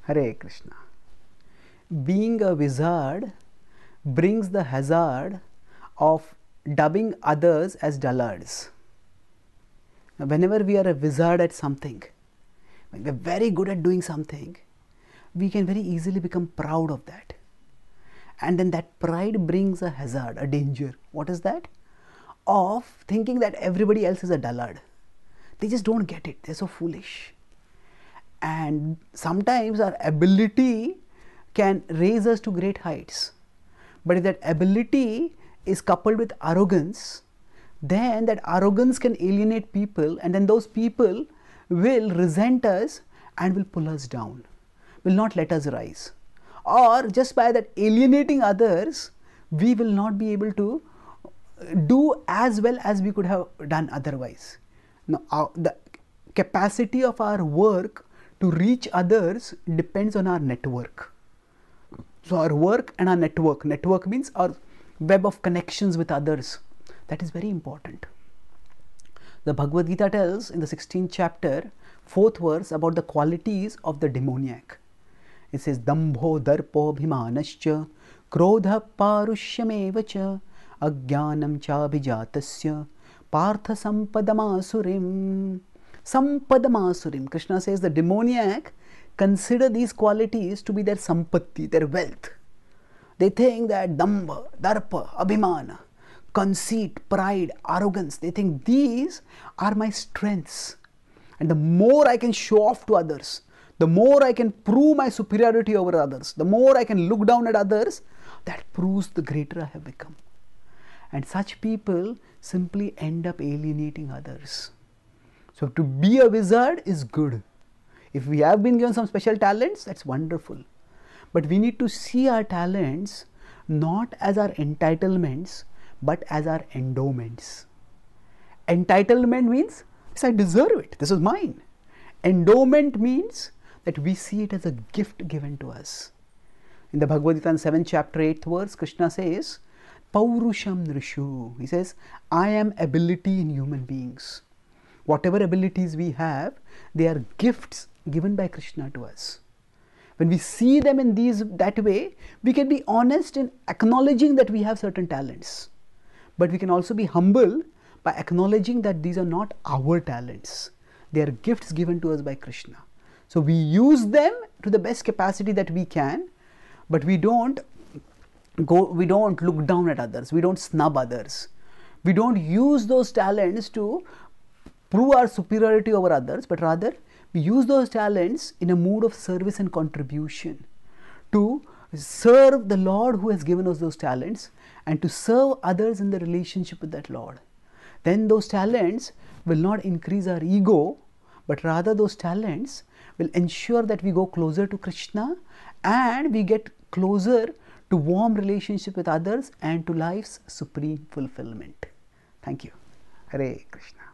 Hare Krishna. Being a wizard brings the hazard of dubbing others as dullards. Now, whenever we are a wizard at something, when we are very good at doing something, we can very easily become proud of that. And then that pride brings a hazard, a danger. What is that? Of thinking that everybody else is a dullard. They just don't get it. They're so foolish. And sometimes our ability can raise us to great heights. But if that ability is coupled with arrogance, then that arrogance can alienate people, and then those people will resent us and will pull us down, will not let us rise. Or just by that alienating others, we will not be able to do as well as we could have done otherwise. Now, the capacity of our work to reach others depends on our network. So our work and our network. Network means our web of connections with others. That is very important. The Bhagavad Gita tells in the 16th chapter, 4th verse, about the qualities of the demoniac. It says, Dambho darpo bhimanascha krodha parushyameva ajnanam chabhijatasya partha sampadamasurim. Sampadamasurim. Krishna says the demoniac consider these qualities to be their sampatti, their wealth. They think that damba, darpa, abhimana, conceit, pride, arrogance, they think these are my strengths. And the more I can show off to others, the more I can prove my superiority over others, the more I can look down at others, that proves the greater I have become. And such people simply end up alienating others. So to be a wizard is good. If we have been given some special talents, that's wonderful. But we need to see our talents not as our entitlements, but as our endowments. Entitlement means, yes, I deserve it, this is mine. Endowment means that we see it as a gift given to us. In the Bhagavad Gita, 7th chapter, 8th verse, Krishna says, Paurusham Nrishu. He says, I am ability in human beings. Whatever abilities we have, they are gifts given by Krishna to us. When we see them in that way, we can be honest in acknowledging that we have certain talents. But we can also be humble by acknowledging that these are not our talents. They are gifts given to us by Krishna. So we use them to the best capacity that we can, but we don't look down at others, we don't snub others. We don't use those talents to prove our superiority over others, but rather we use those talents in a mood of service and contribution to serve the Lord who has given us those talents and to serve others in the relationship with that Lord. Then those talents will not increase our ego, but rather those talents will ensure that we go closer to Krishna and we get closer to warm relationship with others and to life's supreme fulfillment. Thank you. Hare Krishna.